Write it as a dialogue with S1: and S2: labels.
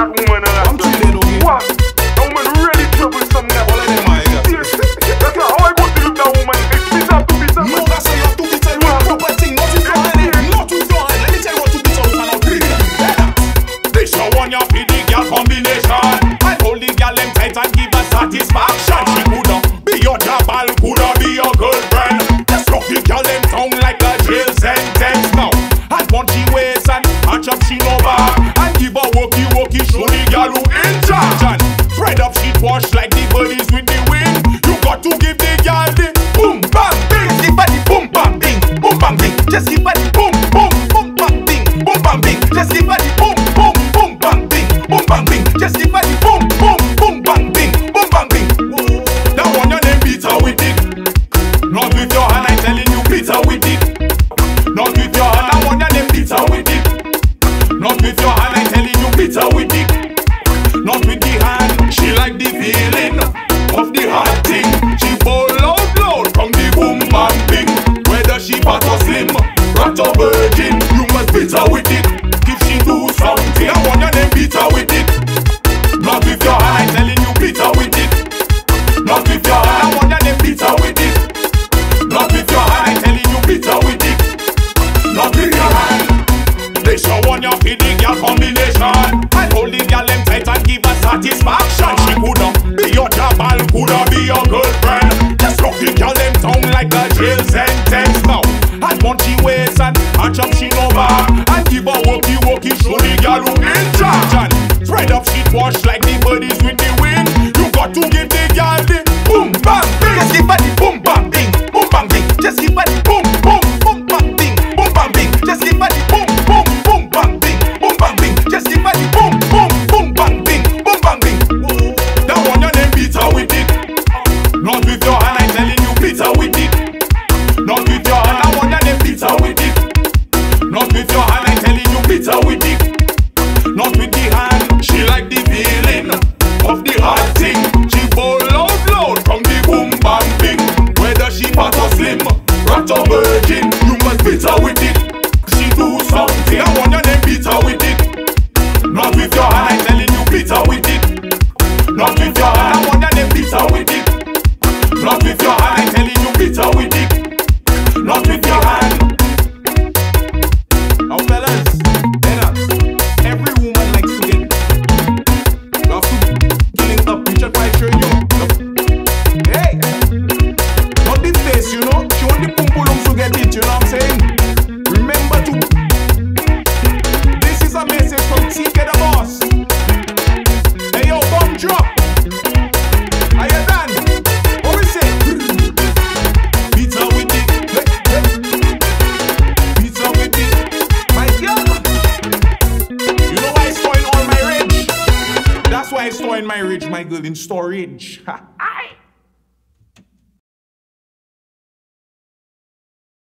S1: that woman
S2: I'm too dead, okay?
S1: What? That woman really troublesome now.
S2: All of them, my God.
S1: That's how I go to look that woman. It's bitter to bitter.
S2: No, that's how you have to beat her with proper thing. Not with your hand, not with your hand. Let me tell you what to beat her with and I'll bring it. This your one, your PD girl combination. I hold the girl them tight and give her satisfaction. She coulda be your jabal, coulda be your girlfriend. Just lock the girl them tongue like a jail sentence now. And punch she waist and hatch up she no back. And give her walkie, show the girl who in charge. And spread up sheet wash like the birdies with the wind. You got to give the girl the boom bang bing. Give her the boom bang bing, boom bang bing. Just give her the boom boom boom bang bing, boom bang bing. Just give her the boom boom boom bang bing, boom bang bing. Just give her the boom boom boom bang bing, boom bang bing. That one your name beat her with it. Not with your hand, I telling you beat her with it. Not with your hand, that one your name beat her with it. Not with your hand, I telling you beat her with it. Not with the hand, she like the feeling of the hard thing. She fall out loud from the boom bang bing. Whether she fat or slim, rat or virgin, you must beat her with it. If she do something, I want your name beat her with it. Not with your hand, I telling you beat her with it. Not with your hand, I want your name beat her with it. Not with your hand, I telling you beat her with it. Not with your hand. They show one your feeding girl combination. I hold the girl them tight and give her satisfaction. She coulda be your jabal, coulda be your girlfriend. Just lock the girl them tongue like a jail sentence now. And punch she waist and hatch up she no back. And give her walkie, show the girl who in charge. And spread up sheet wash like the birdies with the wind. You got to give the girl the boom bang bing. Just give her the boom bang bing, boom bang bing. Just give her the boom boom boom bang bing, boom bang bing. Just give her the boom boom boom bang bing, boom bang bing. Just give her the boom boom boom bang bing, boom bang bing. That one your name beat her with it. Not with your hand, I telling you beat her with it. Not with your hand, that one your name beat her with it. Not with your hand, I telling you beat her with it. Not with the hand, she like the feeling of the hard thing. She fall out loud from the boom bang bing. Whether she fat or slim, rat or virgin, you must beat her with it. She do something, I want your name beat her with it. Not with your hand, I telling you beat her with it. Not with your hand, I want your name beat her with it. Not with your hand, I telling you beat her with it. Not with your hand. Now fellas, every woman likes to get love to killing up picture quite sure you. Hey, not the face, you know. She want the pum pum to get it, you know what I'm saying? Remember to. This is a message from TK the boss. Hey yo, BOMBDROP. Are you done? What we say? Beat her with it. Beat her with it. My girl. You know why I store in all my rage? That's why I store in my rage, my girl, in storage. Ha.